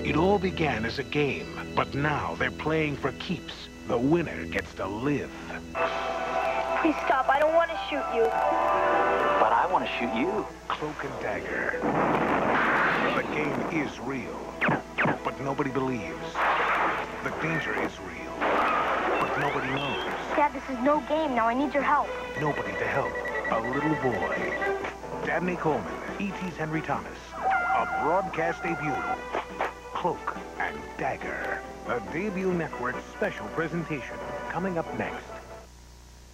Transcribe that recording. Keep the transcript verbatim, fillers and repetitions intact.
It all began as a game, but now they're playing for keeps. The winner gets to live. Please stop. I don't want to shoot you. But I want to shoot you. Cloak and Dagger. The game is real, but nobody believes. The danger is real, but nobody knows. Dad, this is no game. Now I need your help. Nobody to help. A little boy. Dabney Coleman, E T's Henry Thomas. A broadcast debut. Cloak and Dagger. A Debut Network special presentation. Coming up next.